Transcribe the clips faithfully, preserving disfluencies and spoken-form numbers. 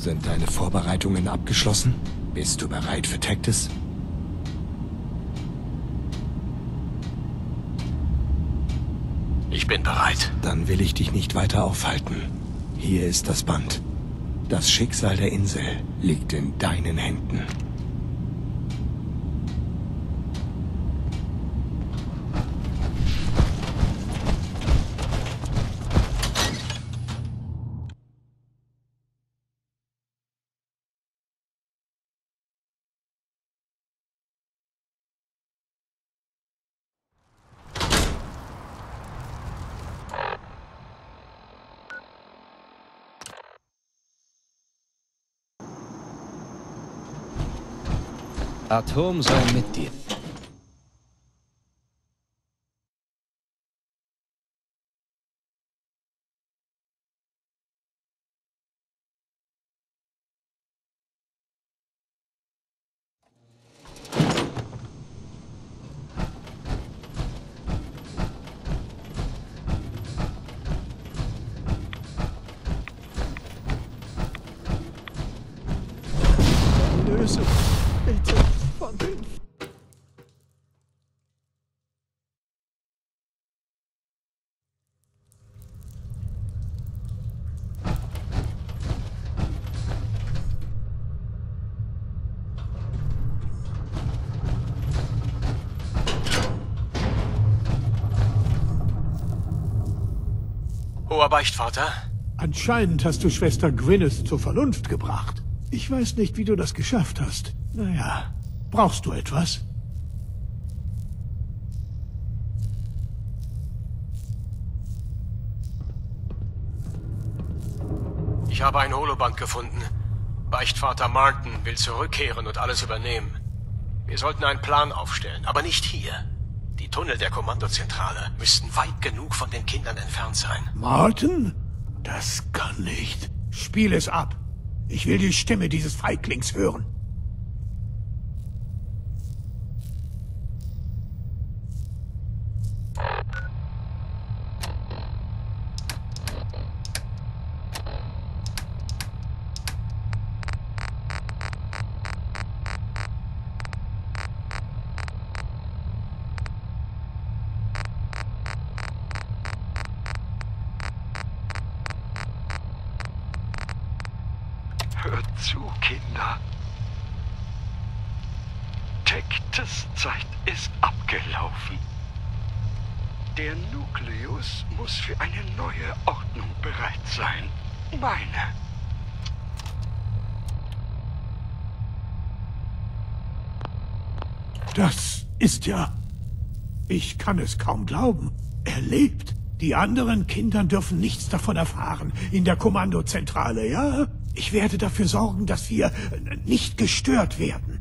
Sind deine Vorbereitungen abgeschlossen? Bist du bereit für Tactis? Ich bin bereit. Dann will ich dich nicht weiter aufhalten. Hier ist das Band. Das Schicksal der Insel liegt in deinen Händen. Atom sei mit dir. Löse bitte von den... Hoher Beichtvater? Anscheinend hast du Schwester Gwyneth zur Vernunft gebracht. Ich weiß nicht, wie du das geschafft hast. Naja, brauchst du etwas? Ich habe ein Holoband gefunden. Beichtvater Martin will zurückkehren und alles übernehmen. Wir sollten einen Plan aufstellen, aber nicht hier. Die Tunnel der Kommandozentrale müssten weit genug von den Kindern entfernt sein. Martin? Das kann nicht. Spiel es ab. Ich will die Stimme dieses Feiglings hören. Hört zu, Kinder. Tactis Zeit ist abgelaufen. Der Nukleus muss für eine neue Ordnung bereit sein. Meine. Das ist ja... Ich kann es kaum glauben. Er lebt. Die anderen Kinder dürfen nichts davon erfahren. In der Kommandozentrale, ja? Ich werde dafür sorgen, dass wir nicht gestört werden.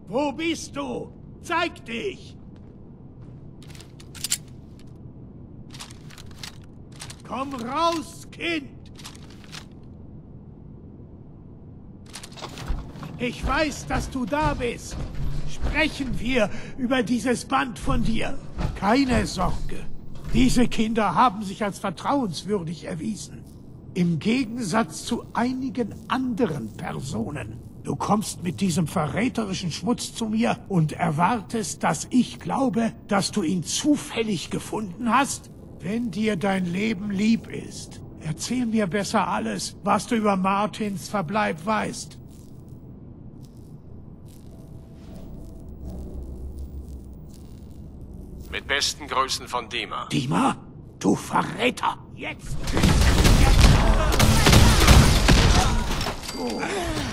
Wo bist du? Zeig dich! Komm raus, Kind! Ich weiß, dass du da bist. Sprechen wir über dieses Band von dir. Keine Sorge. Diese Kinder haben sich als vertrauenswürdig erwiesen. Im Gegensatz zu einigen anderen Personen. Du kommst mit diesem verräterischen Schmutz zu mir und erwartest, dass ich glaube, dass du ihn zufällig gefunden hast? Wenn dir dein Leben lieb ist, erzähl mir besser alles, was du über Martins Verbleib weißt. Mit besten Grüßen von Dima. Dima? Du Verräter! Jetzt! Oh.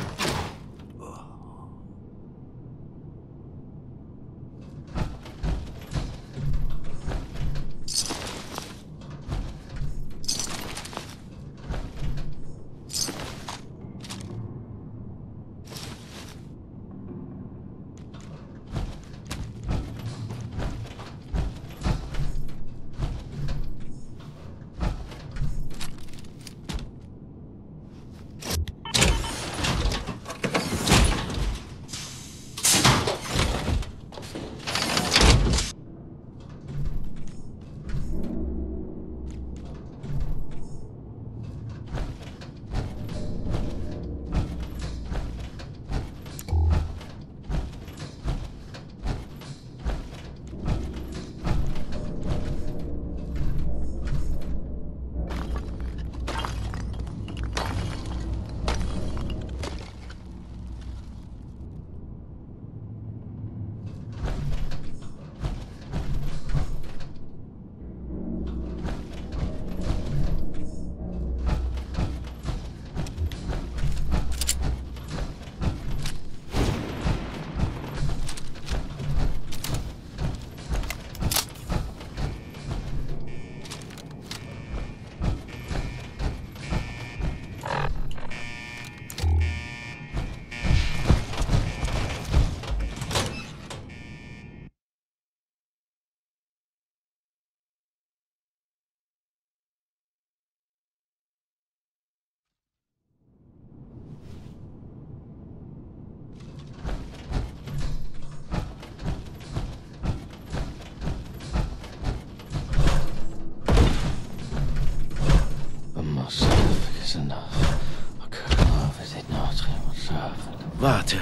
Warte,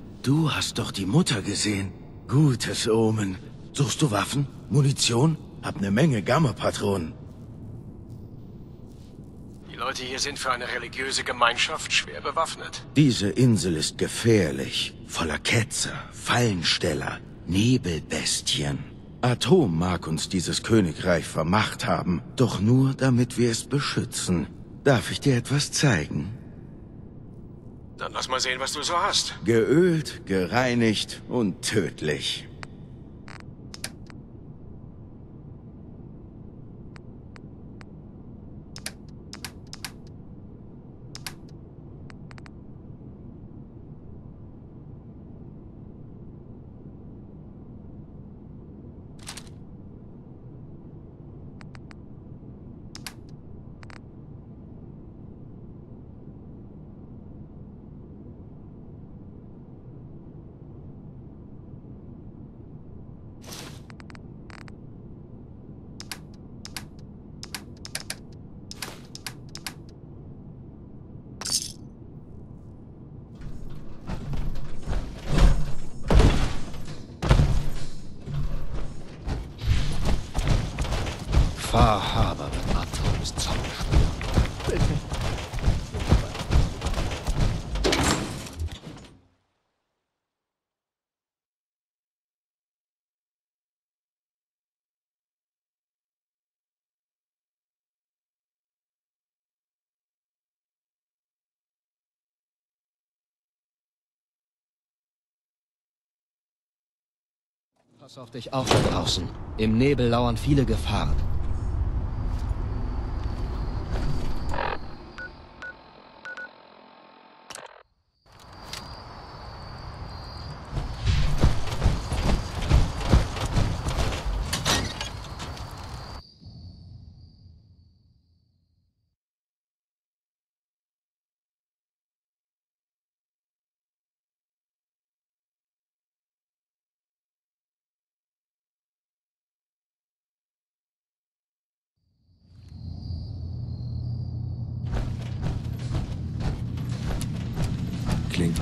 du hast doch die Mutter gesehen. Gutes Omen. Suchst du Waffen? Munition? Hab ne Menge Gamma-Patronen. Die Leute hier sind für eine religiöse Gemeinschaft schwer bewaffnet. Diese Insel ist gefährlich. Voller Ketzer, Fallensteller, Nebelbestien. Atom mag uns dieses Königreich vermacht haben, doch nur, damit wir es beschützen. Darf ich dir etwas zeigen? Dann lass mal sehen, was du so hast. Geölt, gereinigt und tödlich. Fahrhaber wird Atoms Zorn spüren. Pass auf dich auf da draußen. Im Nebel lauern viele Gefahren.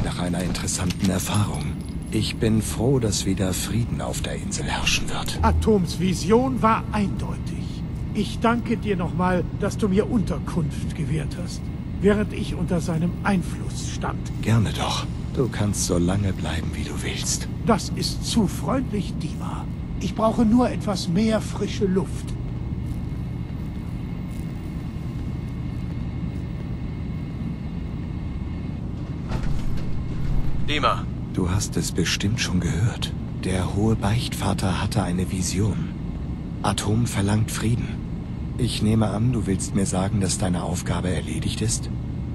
nach einer interessanten Erfahrung. Ich bin froh, dass wieder Frieden auf der Insel herrschen wird. Atoms Vision war eindeutig. Ich danke dir nochmal, dass du mir Unterkunft gewährt hast, während ich unter seinem Einfluss stand. Gerne doch. Du kannst so lange bleiben, wie du willst. Das ist zu freundlich, Dima. Ich brauche nur etwas mehr frische Luft. Dima. Du hast es bestimmt schon gehört. Der hohe Beichtvater hatte eine Vision. Atom verlangt Frieden. Ich nehme an, du willst mir sagen, dass deine Aufgabe erledigt ist?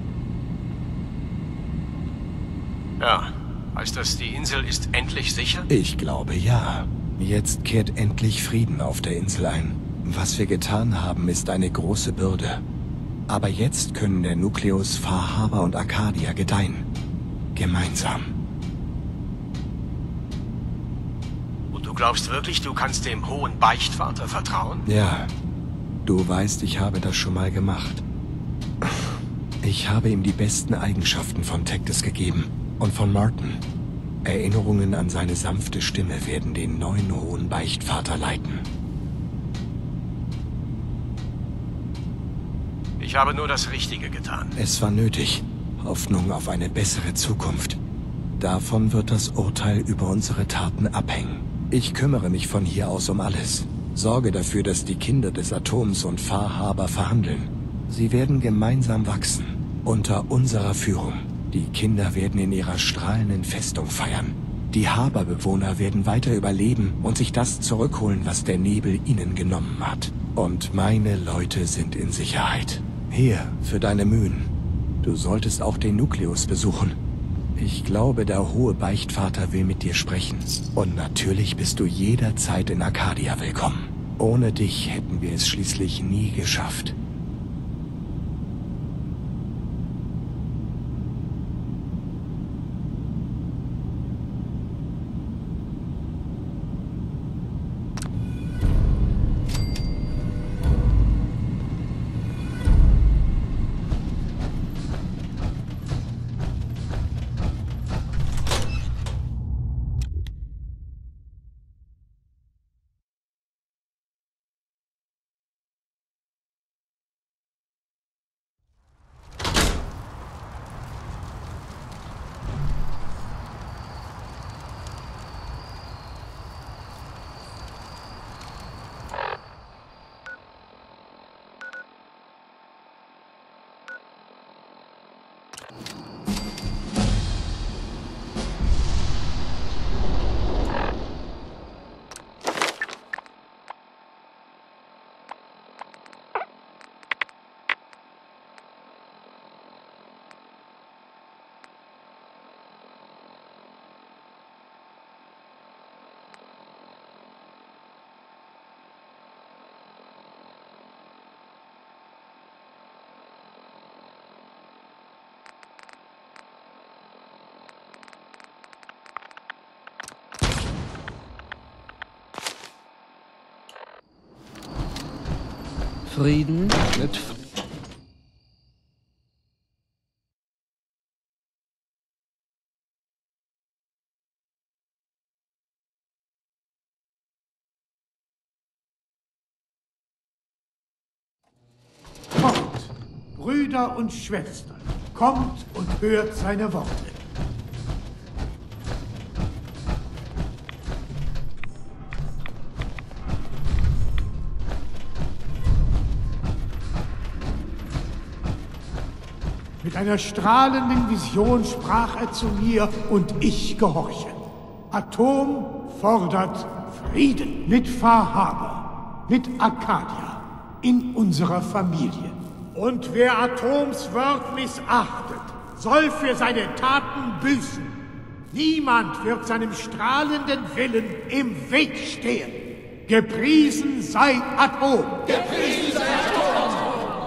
Ja. Heißt das, die Insel ist endlich sicher? Ich glaube ja. Jetzt kehrt endlich Frieden auf der Insel ein. Was wir getan haben, ist eine große Bürde. Aber jetzt können der Nukleus, Far Harbor und Arcadia gedeihen. Gemeinsam. Und du glaubst wirklich, du kannst dem hohen Beichtvater vertrauen? Ja. Du weißt, ich habe das schon mal gemacht. Ich habe ihm die besten Eigenschaften von Tektes gegeben. Und von Martin. Erinnerungen an seine sanfte Stimme werden den neuen hohen Beichtvater leiten. Ich habe nur das Richtige getan. Es war nötig. Hoffnung auf eine bessere Zukunft. Davon wird das Urteil über unsere Taten abhängen. Ich kümmere mich von hier aus um alles. Sorge dafür, dass die Kinder des Atoms und Far Harbor verhandeln. Sie werden gemeinsam wachsen. Unter unserer Führung. Die Kinder werden in ihrer strahlenden Festung feiern. Die Haberbewohner werden weiter überleben und sich das zurückholen, was der Nebel ihnen genommen hat. Und meine Leute sind in Sicherheit. Hier, für deine Mühen. Du solltest auch den Nukleus besuchen. Ich glaube, der hohe Beichtvater will mit dir sprechen. Und natürlich bist du jederzeit in Arcadia willkommen. Ohne dich hätten wir es schließlich nie geschafft. Frieden mit... F Kommt, Brüder und Schwestern, kommt und hört seine Worte. Mit einer strahlenden Vision sprach er zu mir und ich gehorche. Atom fordert Frieden mit Far Harbor, mit Arcadia, in unserer Familie. Und wer Atoms Wort missachtet, soll für seine Taten büßen. Niemand wird seinem strahlenden Willen im Weg stehen. Gepriesen sei Atom! Gepriesen sei Atom!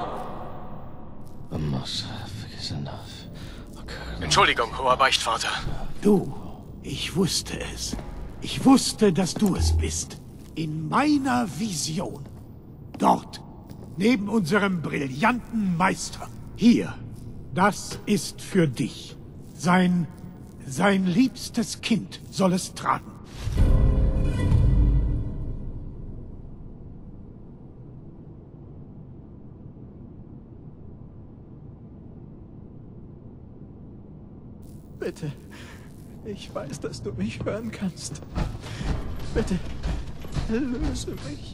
Entschuldigung, hoher Beichtvater. Du, ich wusste es. Ich wusste, dass du es bist. In meiner Vision. Dort, neben unserem brillanten Meister. Hier, das ist für dich. Sein Sein liebstes Kind soll es tragen. Bitte, ich weiß, dass du mich hören kannst. Bitte, erlöse mich.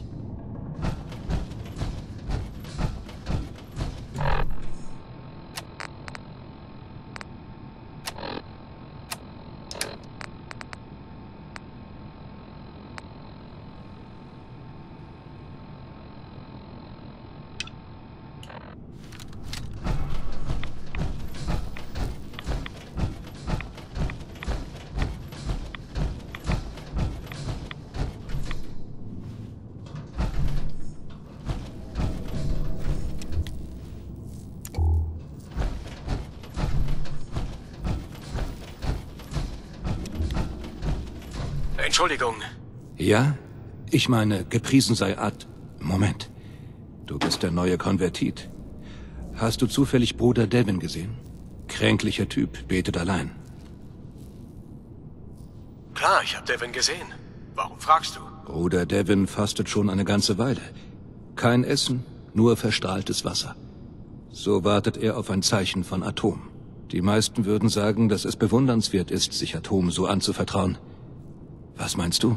Entschuldigung. Ja? Ich meine, gepriesen sei Ad... Moment. Du bist der neue Konvertit. Hast du zufällig Bruder Devin gesehen? Kränklicher Typ, betet allein. Klar, ich habe Devin gesehen. Warum fragst du? Bruder Devin fastet schon eine ganze Weile. Kein Essen, nur verstrahltes Wasser. So wartet er auf ein Zeichen von Atom. Die meisten würden sagen, dass es bewundernswert ist, sich Atom so anzuvertrauen. Was meinst du?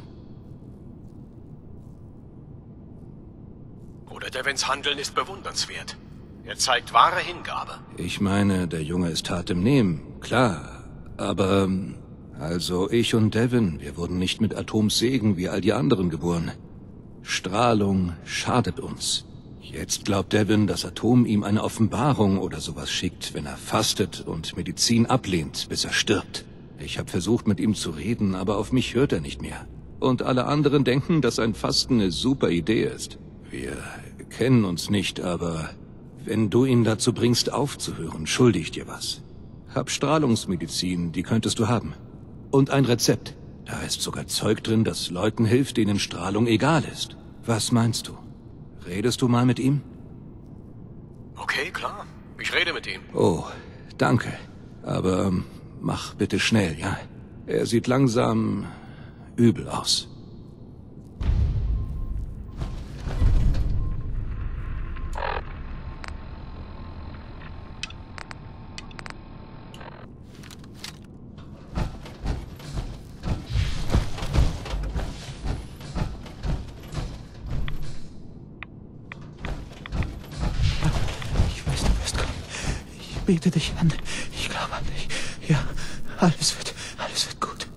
Bruder Devins Handeln ist bewundernswert. Er zeigt wahre Hingabe. Ich meine, der Junge ist hart im Nehmen, klar. Aber, also ich und Devin, wir wurden nicht mit Atoms Segen wie all die anderen geboren. Strahlung schadet uns. Jetzt glaubt Devin, dass Atom ihm eine Offenbarung oder sowas schickt, wenn er fastet und Medizin ablehnt, bis er stirbt. Ich habe versucht, mit ihm zu reden, aber auf mich hört er nicht mehr. Und alle anderen denken, dass ein Fasten eine super Idee ist. Wir kennen uns nicht, aber wenn du ihn dazu bringst, aufzuhören, schulde ich dir was. Hab Strahlungsmedizin, die könntest du haben. Und ein Rezept. Da ist sogar Zeug drin, das Leuten hilft, denen Strahlung egal ist. Was meinst du? Redest du mal mit ihm? Okay, klar. Ich rede mit ihm. Oh, danke. Aber ähm, mach bitte schnell, ja? Er sieht langsam übel aus. Ich weiß, du wirst kommen. Ich bete dich an. Ich glaube an dich. Ja, alles wird, alles wird gut.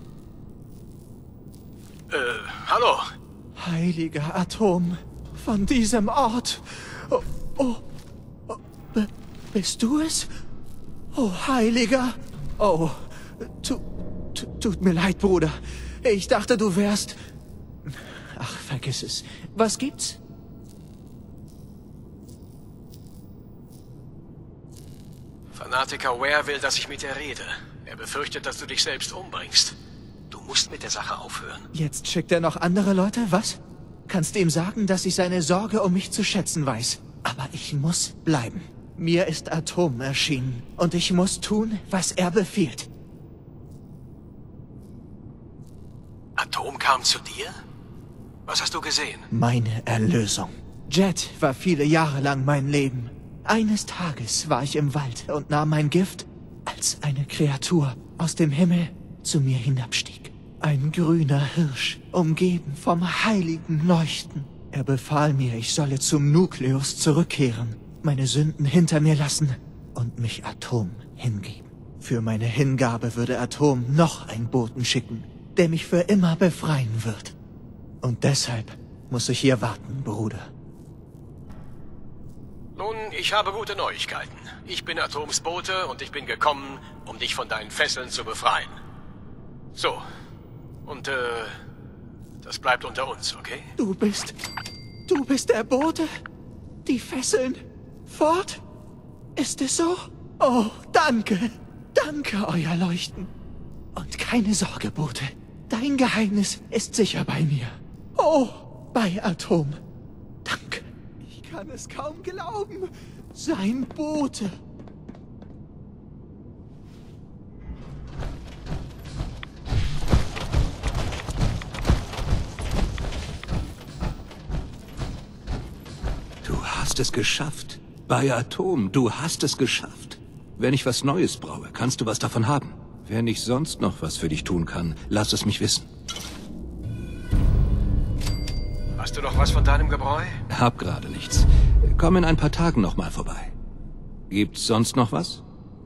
Äh, hallo? Heiliger Atom, von diesem Ort. Oh, oh, oh b- bist du es? Oh, Heiliger. Oh, tu, tu, tut mir leid, Bruder. Ich dachte, du wärst... Ach, vergiss es. Was gibt's? Fanatiker Ware will, dass ich mit dir rede. Er befürchtet, dass du dich selbst umbringst. Du musst mit der Sache aufhören. Jetzt schickt er noch andere Leute, was? Kannst ihm sagen, dass ich seine Sorge um mich zu schätzen weiß. Aber ich muss bleiben. Mir ist Atom erschienen. Und ich muss tun, was er befiehlt. Atom kam zu dir? Was hast du gesehen? Meine Erlösung. Jet war viele Jahre lang mein Leben. Eines Tages war ich im Wald und nahm mein Gift, als eine Kreatur aus dem Himmel zu mir hinabstieg. Ein grüner Hirsch, umgeben vom heiligen Leuchten. Er befahl mir, ich solle zum Nukleus zurückkehren, meine Sünden hinter mir lassen und mich Atom hingeben. Für meine Hingabe würde Atom noch einen Boten schicken, der mich für immer befreien wird. Und deshalb muss ich hier warten, Bruder. Nun, ich habe gute Neuigkeiten. Ich bin Atoms Bote und ich bin gekommen, um dich von deinen Fesseln zu befreien. So. Und, äh, das bleibt unter uns, okay? Du bist... Du bist der Bote? Die Fesseln? Fort? Ist es so? Oh, danke. Danke, euer Leuchten. Und keine Sorge, Bote. Dein Geheimnis ist sicher bei mir. Oh, bei Atom. Danke. Ich kann es kaum glauben. Sein Bote. hast es geschafft. Bei Atom, du hast es geschafft. Wenn ich was Neues brauche, kannst du was davon haben. Wenn ich sonst noch was für dich tun kann, lass es mich wissen. Hast du noch was von deinem Gebräu? Hab gerade nichts. Komm in ein paar Tagen noch mal vorbei. Gibt's sonst noch was?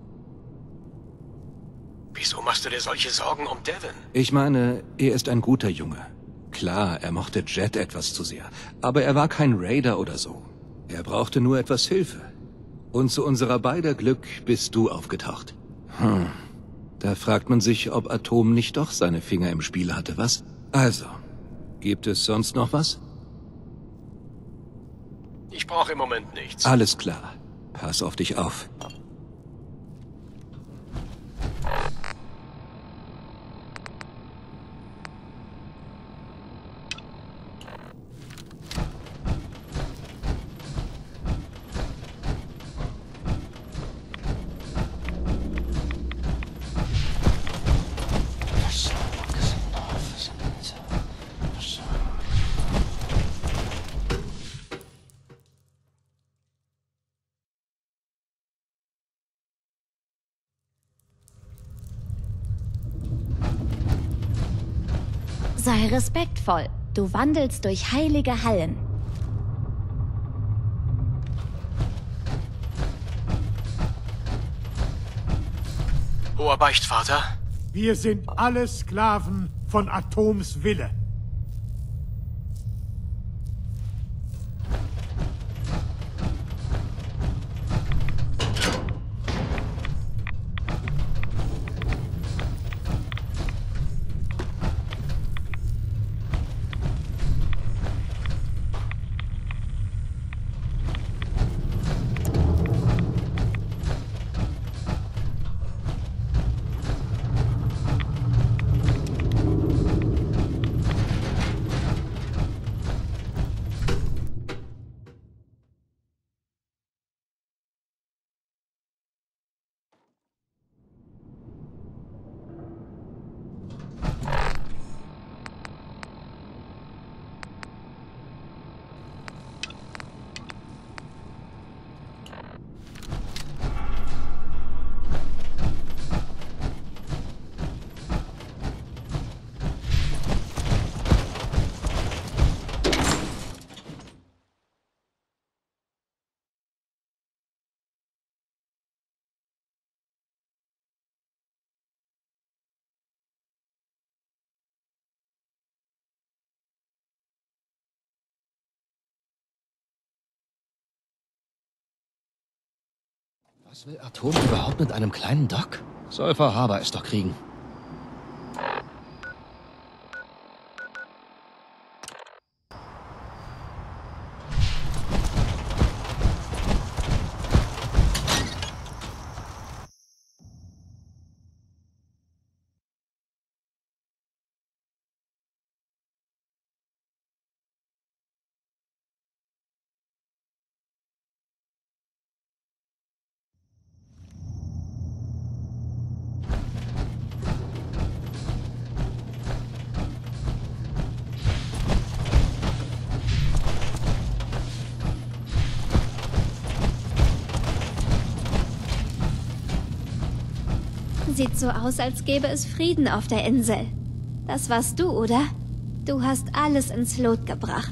Wieso machst du dir solche Sorgen um Devin? Ich meine, er ist ein guter Junge. Klar, er mochte Jet etwas zu sehr, aber er war kein Raider oder so. Er brauchte nur etwas Hilfe. Und zu unserer beider Glück bist du aufgetaucht. Hm. Da fragt man sich, ob Atom nicht doch seine Finger im Spiel hatte, was? Also, gibt es sonst noch was? Ich brauche im Moment nichts. Alles klar. Pass auf dich auf. Sei respektvoll. Du wandelst durch heilige Hallen. Hoher Beichtvater? Wir sind alle Sklaven von Atoms Wille. Was will Atom überhaupt mit einem kleinen Doc? Soll Frau Haber es doch kriegen. Sieht so aus, als gäbe es Frieden auf der Insel. Das warst du, oder? Du hast alles ins Lot gebracht.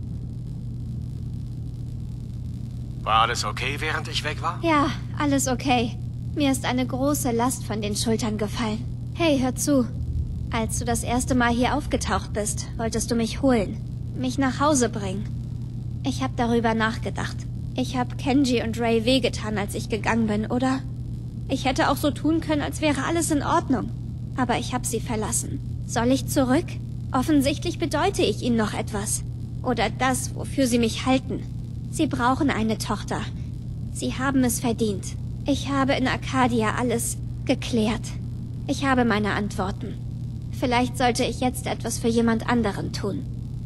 War alles okay, während ich weg war? Ja, alles okay. Mir ist eine große Last von den Schultern gefallen. Hey, hör zu. Als du das erste Mal hier aufgetaucht bist, wolltest du mich holen. Mich nach Hause bringen. Ich habe darüber nachgedacht. Ich habe Kenji und Ray wehgetan, als ich gegangen bin, oder? Ich hätte auch so tun können, als wäre alles in Ordnung. Aber ich habe sie verlassen. Soll ich zurück? Offensichtlich bedeute ich ihnen noch etwas. Oder das, wofür sie mich halten. Sie brauchen eine Tochter. Sie haben es verdient. Ich habe in Arcadia alles geklärt. Ich habe meine Antworten. Vielleicht sollte ich jetzt etwas für jemand anderen tun.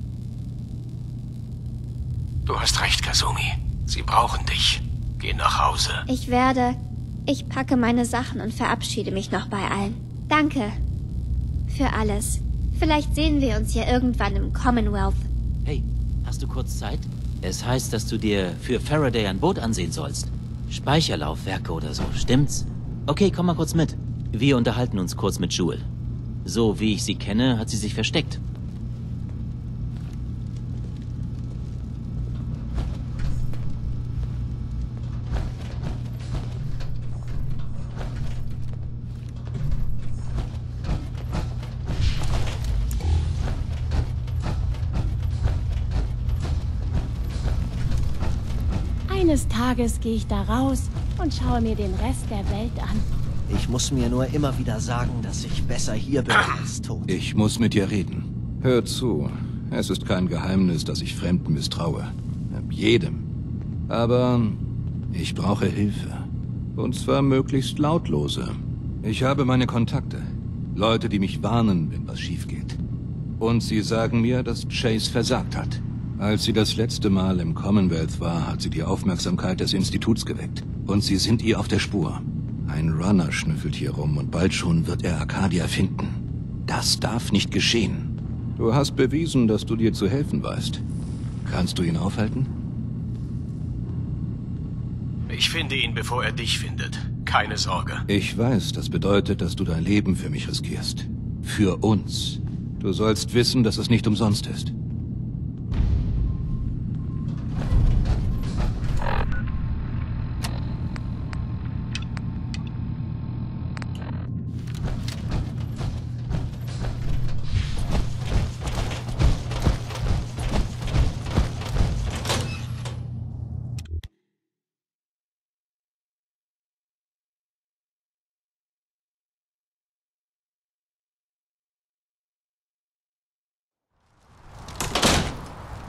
Du hast recht, Kasumi. Sie brauchen dich. Geh nach Hause. Ich werde... Ich packe meine Sachen und verabschiede mich noch bei allen. Danke. Für alles. Vielleicht sehen wir uns ja irgendwann im Commonwealth. Hey, hast du kurz Zeit? Es heißt, dass du dir für Faraday ein Boot ansehen sollst. Speicherlaufwerke oder so, stimmt's? Okay, komm mal kurz mit. Wir unterhalten uns kurz mit Jewel. So wie ich sie kenne, hat sie sich versteckt. Eines Tages gehe ich da raus und schaue mir den Rest der Welt an. Ich muss mir nur immer wieder sagen, dass ich besser hier bin als tot. Ich muss mit dir reden. Hör zu. Es ist kein Geheimnis, dass ich Fremden misstraue. Jedem. Aber ich brauche Hilfe. Und zwar möglichst lautlose. Ich habe meine Kontakte. Leute, die mich warnen, wenn was schief geht. Und sie sagen mir, dass Chase versagt hat. Als sie das letzte Mal im Commonwealth war, hat sie die Aufmerksamkeit des Instituts geweckt. Und sie sind ihr auf der Spur. Ein Runner schnüffelt hier rum und bald schon wird er Arcadia finden. Das darf nicht geschehen. Du hast bewiesen, dass du dir zu helfen weißt. Kannst du ihn aufhalten? Ich finde ihn, bevor er dich findet. Keine Sorge. Ich weiß, das bedeutet, dass du dein Leben für mich riskierst. Für uns. Du sollst wissen, dass es nicht umsonst ist.